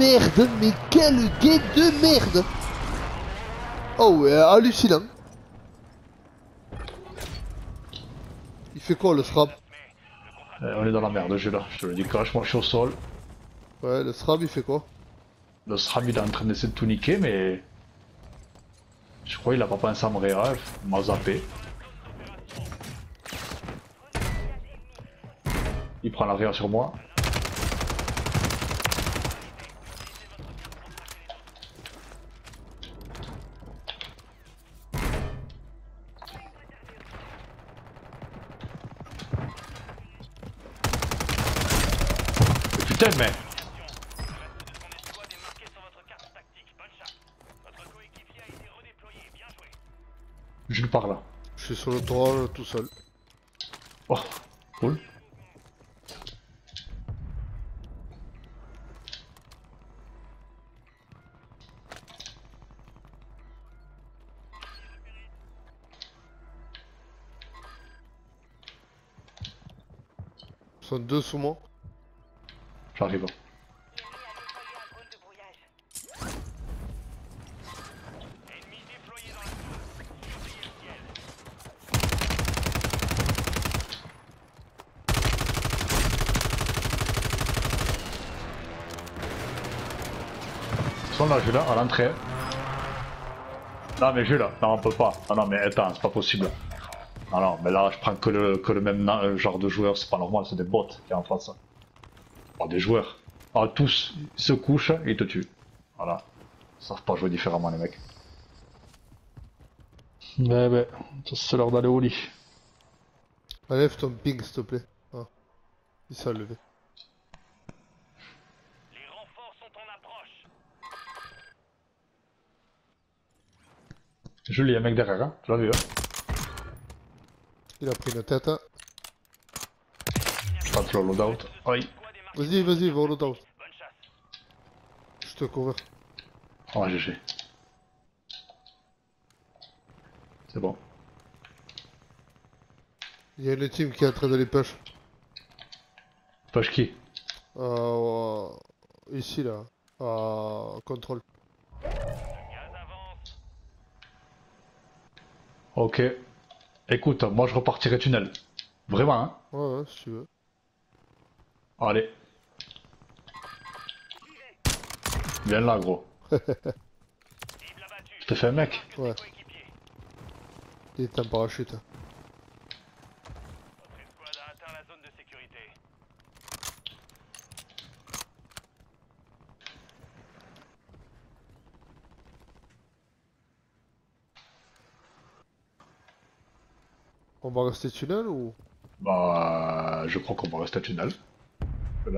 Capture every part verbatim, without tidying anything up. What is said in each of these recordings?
merde, mais quel gay de merde. Oh ouais, hallucinant. Il fait quoi le SRAM? euh, On est dans la merde, je là, je te le dis cash, moi je suis au sol. Ouais, le SRAM il fait quoi? Le SRAM il est en train d'essayer de tout niquer, mais... Je crois qu'il a pas pensé à me réa, il m'a zappé. Il prend la réa sur moi. Putain mais... Je lui parle là. Je suis sur le toit tout seul. Oh, cool. Ils sont deux sous moi. J'arrive. Ils sont là, Jules, à l'entrée. Non mais Jules, non on peut pas. Ah non mais attends, c'est pas possible. Ah non, mais là je prends que le, que le même euh, genre de joueur, c'est pas normal, c'est des bots qui est en face. Oh, des joueurs. Ah tous, ils se couchent et ils te tuent. Voilà. Ils savent pas jouer différemment les mecs. Ouais ouais, c'est l'heure d'aller au lit. Enlève ton ping s'il te plaît. Ah, il s'est levé. Les renforts sont en approche. Jules, il y a un mec derrière, hein, tu l'as vu hein. Il a pris une tête. Hein. Je tente le loadout. Aïe. Vas-y, vas-y, va au loadout. Je te couvre. Oh G G. C'est bon. Il y a une team qui est en train de les push. Push qui? Euh, ici là. Euh, contrôle. Ok. Écoute, moi je repartirai tunnel. Vraiment hein. Ouais, ouais, si tu veux. Allez. Viens là gros. Je te fais un mec. Ouais. Il est en parachute. Votre escouade a atteint la zone de sécurité. On va rester tunnel ou? Bah, je crois qu'on va rester à tunnel. Voilà.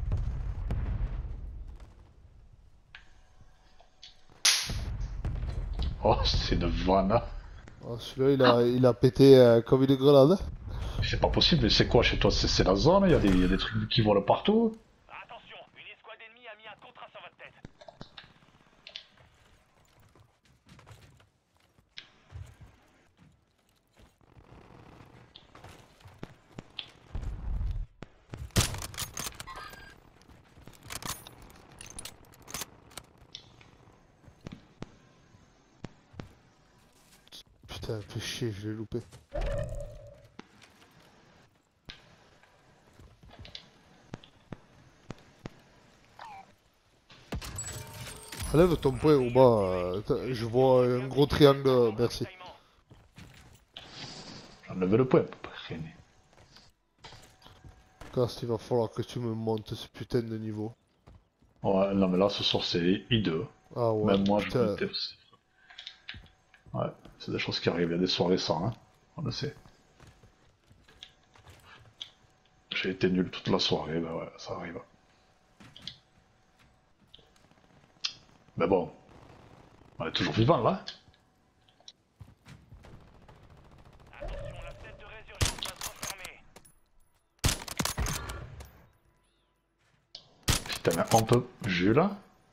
Oh, c'est une vanne. Ah, celui-là il a, il a pété euh, comme une grenade. C'est pas possible, mais c'est quoi chez toi? C'est la zone, il y, a des, y a des trucs qui volent partout. Attention, une escouade ennemie a mis un contrat sur votre tête. Putain, fais chier, je l'ai loupé. Enlève ton point au bas, euh, je vois un gros triangle, euh, merci. J'enlève le point, pour pas traîner. Cast, il va falloir que tu me montes ce putain de niveau. Ouais, non mais là ce soir c'est I deux. Ah ouais, Même moi putain. je me tais aussi. Ouais, c'est des choses qui arrivent, il y a des soirées sans, hein. On le sait. J'ai été nul toute la soirée, bah ouais, ça arrive. Mais bon, on est toujours vivant là. Attention, la fenêtre de résurgence va se refermer. Putain, mais on peut. Jules.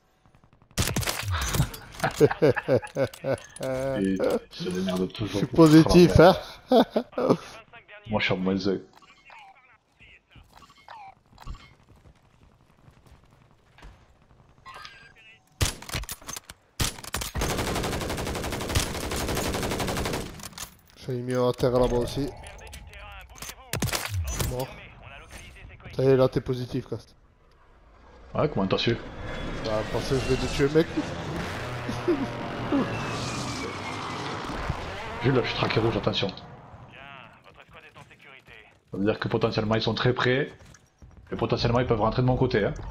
Et il se démerde toujours. Je suis pour faire la positif, merde. hein. Moi je suis en moins un. J'en ai mis un à terre là-bas aussi. Perdez du terrain, bougez-vous. Mort. Confirmé, on a localisé ses Ça coéquipiers. y est, là t'es positif, Cast. Ouais, comment t'as su? Bah, parce que je vais te tuer, mec. Jules, là, je suis traqué rouge, attention. Bien, votre escouade est en sécurité. Ça veut dire que potentiellement ils sont très près. Et potentiellement ils peuvent rentrer de mon côté. Hein.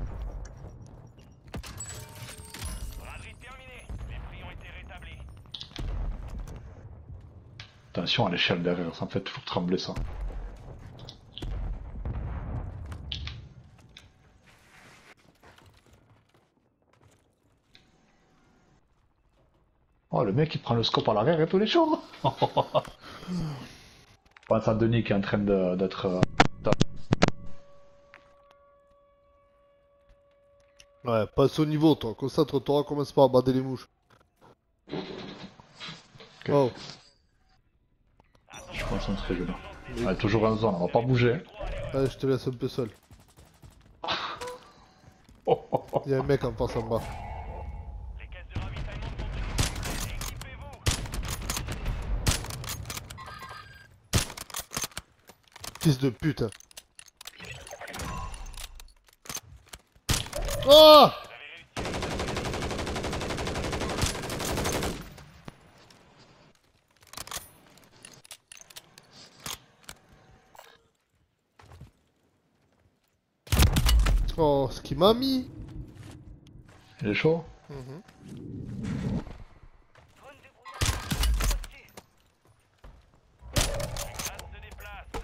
Braderie terminée. Les prix ont été rétablis. Attention à l'échelle derrière, ça me fait toujours trembler ça. Oh, le mec il prend le scope à l'arrière et tous les jours. Je pense à Denis qui est en train de- d'être... euh, Ouais, passe au niveau, toi. Concentre-toi, commence pas à bader les mouches. Oh, Je suis concentré, Jules. Ouais, toujours en zone, on va pas bouger. allez, je te laisse un peu seul. Oh, oh, oh. Il y a un mec en face en bas. Les caisses de ravitaillement sont utilisées. Équipez-vous. Fils de pute. Oh! Oh, ce qui m'a mis. Il est chaud. Mhm. Drone débrouillard. Menace se déplace.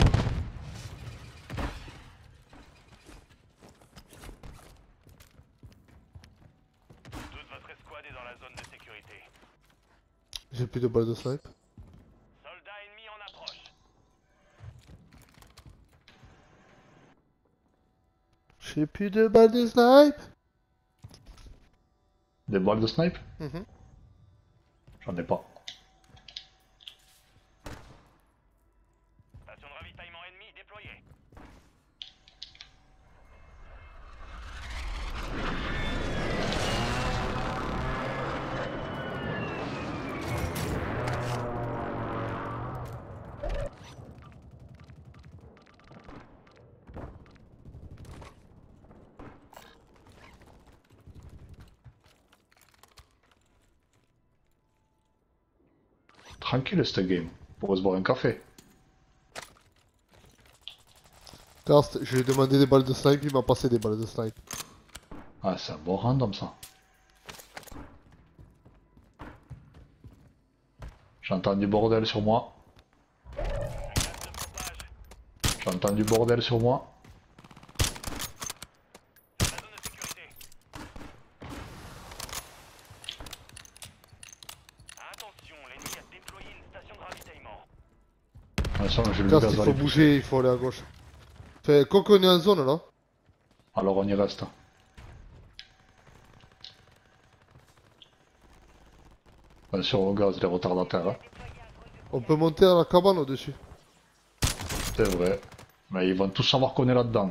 Toute votre escouade est dans la zone de sécurité. J'ai plus de balles de snipe. Soldats ennemis en approche. J'ai plus de balles de snipe. Des balles de snipe? Mhm. J'en ai pas. Station de ravitaillement ennemi déployée. Tranquille cette game. On pourrait se boire un café. Cast, je lui ai demandé des balles de snipe, il m'a passé des balles de snipe. Ah, c'est un bon random ça. J'entends du bordel sur moi. Un gaz se propage. J'entends du bordel sur moi. La zone de sécurité. Attention, l'ennemi a déployé une station de ravitaillement. Attention, j'ai le Cast, gaz il dans faut les bouger, il faut aller à gauche. Fait, quoi qu'on est en zone là. Alors on y reste. Attention au gaz, les retardataires. Hein. On peut monter à la cabane au-dessus. C'est vrai. Mais ils vont tous savoir qu'on est là-dedans.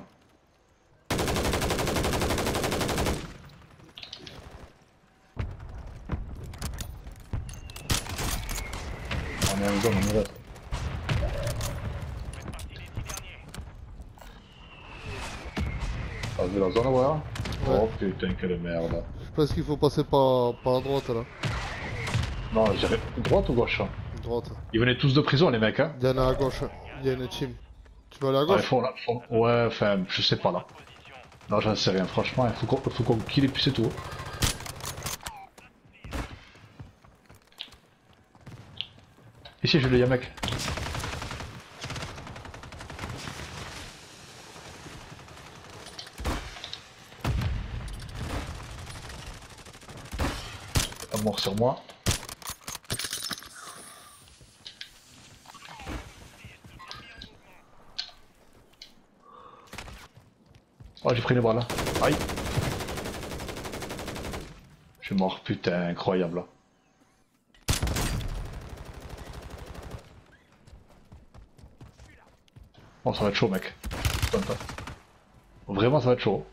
On est en zone, on y reste. Faites partie des six derniers. T'as vu la zone, ouais? Ouais. Oh putain, quelle merde. Je pense qu'il faut passer par, par la droite là. Non, je dirais droite ou gauche? Droite. Ils venaient tous de prison, les mecs, hein? Il y en a à gauche. Il y a une team. Tu veux aller à Ouais, gauche? faut, là, faut- ouais, enfin, je sais pas là. Position. Non, j'en sais rien, franchement, il faut qu'on faut qu'on kill et puis c'est tout. Ici, je l'ai, y'a un mec. Un mort sur moi. Oh, j'ai pris les bras là. Aïe. Je suis mort, putain, incroyable là. Bon, ça va être chaud, mec. Putain, vraiment, ça va être chaud.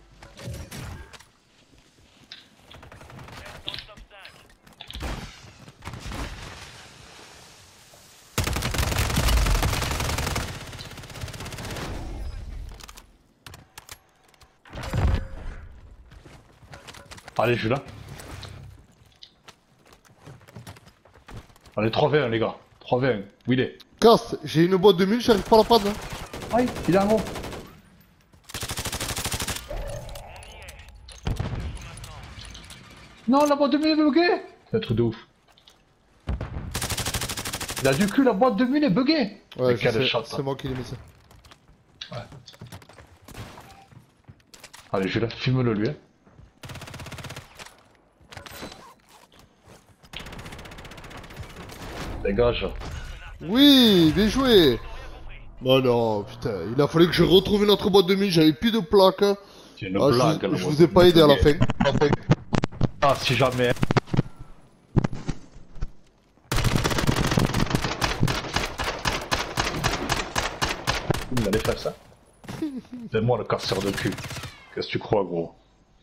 Top cinq. Allez, je suis là. Allez, trois v un, les gars. trois v un. Où il est? Cast, j'ai une boîte de mille, j'arrive pas à la prendre. Hein. Aïe, il est en haut. Non, la boîte de mine est buggée. C'est un truc de ouf. Il a du cul, la boîte de mine est buggée. Ouais, Mais je quel sais, shot, c'est moi qui l'ai mis ça. Ouais. Allez, je là, filme-le lui. Hein. Dégage. Oui, bien joué. Non, non, putain, il a fallu que je retrouve une autre boîte de mille, j'avais plus de plaques. Hein. C'est une Ah, blague. je, la je boîte vous ai de pas mine aidé à la buggée. fin. Ah, si jamais. Il allait faire ça. C'est moi le casseur de cul. Qu'est-ce que tu crois, gros?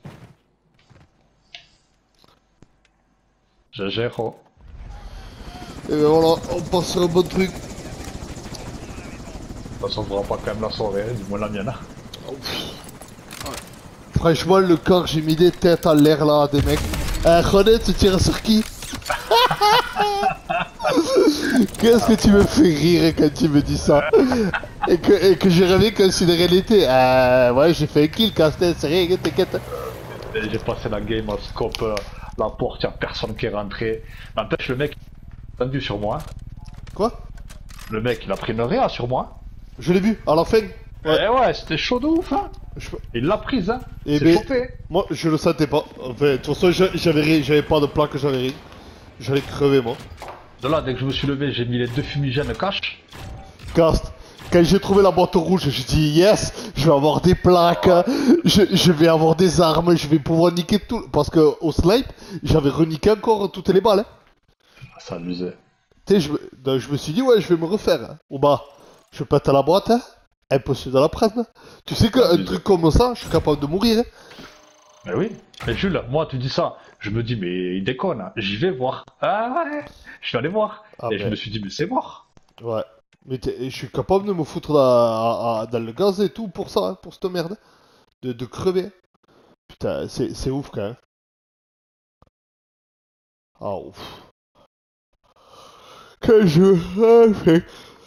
Je gère. Oh. Et ben voilà, on passe sur un bon truc. De toute façon, on fera pas quand même la soirée, hein, du moins la mienne. Hein. Franchement, le corps, j'ai mis des têtes en l'air là, des mecs. Eh, René, tu tires sur qui? Qu'est-ce que tu me fais rire quand tu me dis ça? Et que, et que j'ai rêvé considérer l'été. Euh, ouais, j'ai fait un kill, Castel, c'est rien, t'inquiète. Et j'ai passé la game au scope, euh, la porte, y'a personne qui est rentré. N'empêche, le mec, il a tendu sur moi. Quoi? Le mec, il a pris une réa sur moi. Je l'ai vu, à la fin. Ouais, eh ouais, c'était chaud de ouf, hein. Je... Il l'a prise, hein. Eh C'est ben, chauffé. moi, je le sentais pas. Enfin, de toute façon, j'a- j'avais rien, j'avais pas de plaque, j'avais rien. J'allais crever, moi. De là, dès que je me suis levé, j'ai mis les deux fumigènes cash. Cast, quand j'ai trouvé la boîte rouge, j'ai dit yes, je vais avoir des plaques, je, je vais avoir des armes, je vais pouvoir niquer tout. Parce que au snipe, j'avais reniqué encore toutes les balles. Hein. Ça amusait. Tu sais, je, me- donc, je me suis dit, ouais, je vais me refaire. Hein. Ou bah, je pète la boîte, hein. Impossible de la prendre. Tu sais qu'un truc comme ça, je suis capable de mourir. Hein. Mais oui. Mais Jules, moi, tu dis ça. Je me dis, mais il déconne. Hein. J'y vais voir. Ah ouais. Je suis allé voir. Ah et je ben. me suis dit, mais c'est mort. Ouais. Mais t'es- je suis capable de me foutre dans, à- à- dans le gaz et tout pour ça, hein, pour cette merde. De, de crever. Putain, c'est c'est ouf quand même. Ah ouf. Quel jeu. Ah, fait-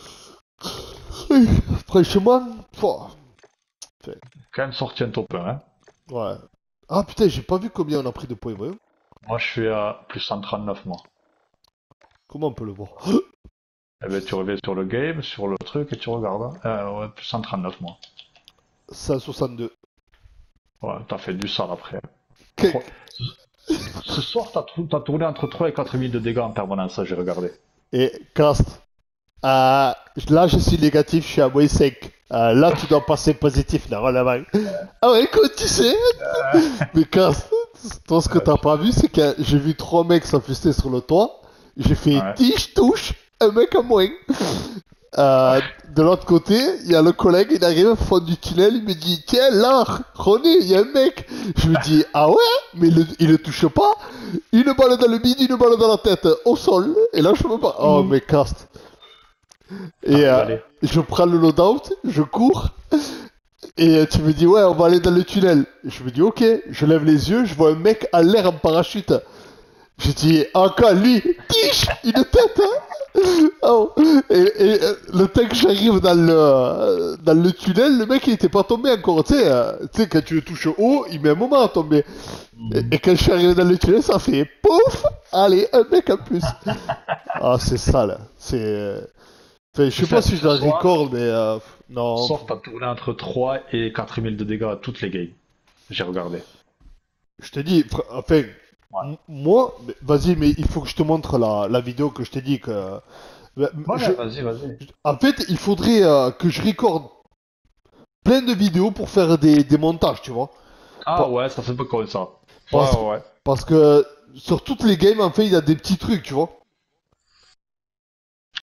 Franchement, pouah. Quand même sorti un top un. Hein. Ouais. Ah putain, j'ai pas vu combien on a pris de points, voyons. Moi, je suis à plus cent trente-neuf, moi. Comment on peut le voir? Eh ben, tu reviens sur le game, sur le truc, et tu regardes. Hein. Euh, ouais, plus cent trente-neuf, moi. cent soixante-deux. Ouais, t'as fait du sale après. Que- Trois- Ce ce soir, t'as trou- t'as tourné entre trois et quatre mille de dégâts en permanence, ça, j'ai regardé. Et Cast. Euh, là, je suis négatif, je suis à moins cinq. Euh, là, tu dois passer positif, normalement. Ah ouais, écoute, tu sais. Mais Cast, toi, ce que t'as pas vu, c'est que j'ai vu trois mecs s'enfuster sur le toit. J'ai fait Ouais. tige, touche, un mec à moins. Euh, de l'autre côté, il y a le collègue, il arrive au fond du tunnel, il me dit tiens là, René, il y a un mec. Je me dis ah ouais, mais il, il le touche pas. Une balle dans le bide, une balle dans la tête, au sol. Et là je me bats. Oh mais Cast. Et Ah, euh, allez. je prends le loadout, je cours. Et euh, tu me dis ouais, on va aller dans le tunnel. Je me dis ok, je lève les yeux, je vois un mec à l'air en parachute. Je dis encore lui, tige, une tête. Hein. Oh. Et, et euh, le temps que j'arrive dans le euh, dans le tunnel, le mec il était pas tombé encore. Tu sais, euh, tu sais quand tu le touches haut, il met un moment à tomber. Et, et quand je suis arrivé dans le tunnel, ça fait pouf, allez un mec en plus. Ah c'est ça là, c'est. euh, Enfin, je sais C'est pas ça, si je la ce soir. record, mais euh, non. Sauf t'as tourné entre trois et quatre mille de dégâts à toutes les games. J'ai regardé. Je te dis, fr- enfin, Ouais. m- moi, mais- vas-y, mais il faut que je te montre la, la vidéo que je t'ai dit que. bah, je- vas-y, vas-y. En fait, il faudrait euh, que je recorde plein de vidéos pour faire des, des montages, tu vois. Ah Pas- ouais, ça fait pas comme ça. Ouais, Parce- ouais. Parce que sur toutes les games, en fait, il y a des petits trucs, tu vois.